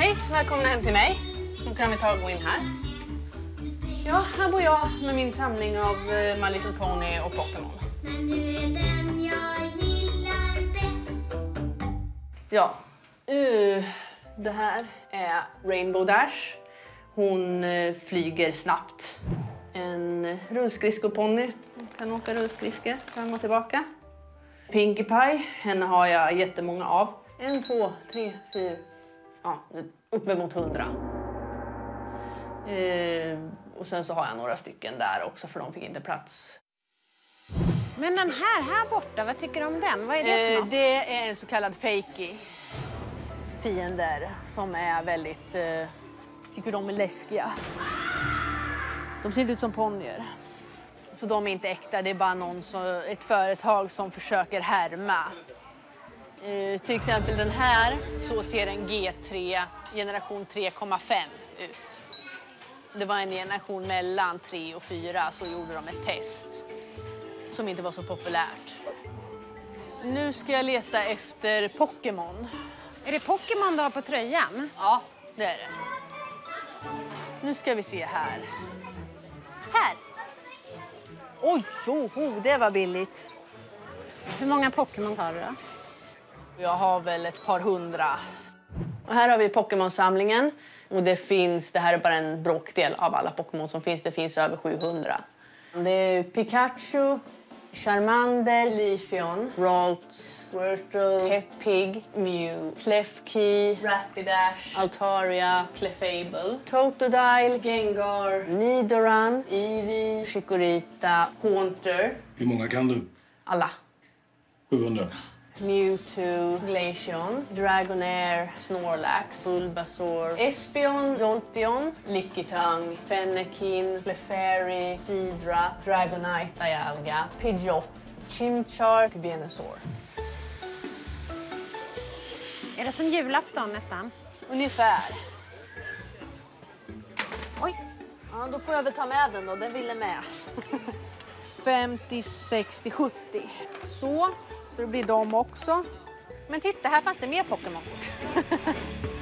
Hej, välkomna hem till mig. Så kan vi gå in här. Ja, här bor jag med min samling av My Little Pony och Pokémon. Men du är den jag gillar bäst. Ja, det här är Rainbow Dash. Hon flyger snabbt. En rullskridskoponny. Hon kan åka rullskridskor fram och tillbaka. Pinkie Pie, henne har jag jättemånga av. 1, 2, 3, 4, ja, uppemot 100. Och sen så har jag några stycken där också för de fick inte plats. Men den här borta, vad tycker du om den? Vad är det för något? Det är en så kallad fakey. Fiender som är väldigt, tycker de är läskiga. De ser inte ut som ponnyer. Så de är inte äkta, det är bara ett företag som försöker härma. Till exempel den här, så ser en G3 generation 3,5 ut. Det var en generation mellan 3 och 4, så gjorde de ett test som inte var så populärt. Nu ska jag leta efter Pokémon. Är det Pokémon du har på tröjan? Ja, det är det. Nu ska vi se här. Här! Oj, det var billigt. Hur många Pokémon har du då? Jag har väl ett par 100. Och här har vi Pokémon-samlingen. Och det här är bara en bråkdel av alla Pokémon som finns. Det finns över 700. Det är Pikachu, Charmander, Leafeon, Ralts, Squirtle, Tepig, Mew, Klefki, Rapidash, Altaria, Clefable, Totodile, Gengar, Nidoran, Eevee, Chikorita, Haunter. Hur många kan du? Alla. 700. Mewtwo, Glaceon, Dragonair, Snorlax, Bulbasaur, Espeon, Jolteon, Lickitung, Fennekin, Clefairy, Seadra, Dragonite, Dialga, Pidgeot, Chimchar, Venusaur. Är det som julafton nästan? Ungefär. Oj! Ja, då får jag väl ta med den då. Den ville med. 50, 60, 70. Så det blir de också. Men titta, här fanns det mer Pokémon.